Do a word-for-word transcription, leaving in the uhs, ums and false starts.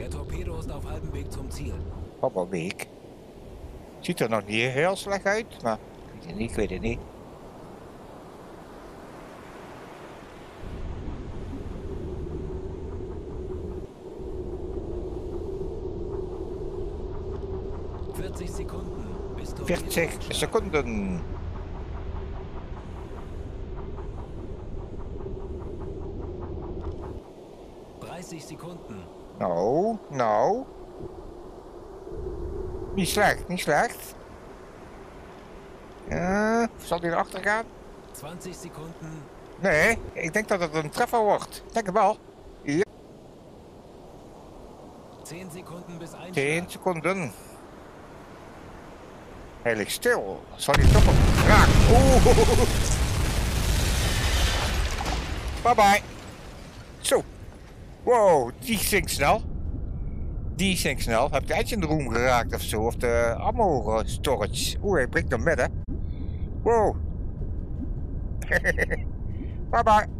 Der Torpedo ist auf halbem Weg zum Ziel. Op een week. Ziet er nog niet heel slecht uit, maar ik weet het niet, ik weet het niet. veertig Sekunden bis Torpedo. veertig seconden. dreißig Sekunden. Nou, nou. Niet slecht, niet slecht. Uh, zal hij erachter gaan? twintig Sekunden. Nee, ik denk dat het een treffer wordt. Denk het wel. Ja. tien Sekunden bis Einschlag. tien seconden. Hij ligt stil. Zal hij toch op raak? Oeh. Bye bye. Zo. Wow, die zinkt snel. Die zinkt snel. Heb je de engine room geraakt of zo? Of de ammo storage? Oeh, hij breekt naar midden. Wow. Bye bye.